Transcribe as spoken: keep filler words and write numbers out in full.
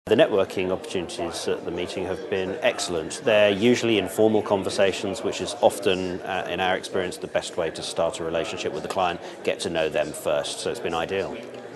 The networking opportunities at the meeting have been excellent. They're usually informal conversations, which is often, uh, in our experience, the best way to start a relationship with the client, get to know them first, so it's been ideal.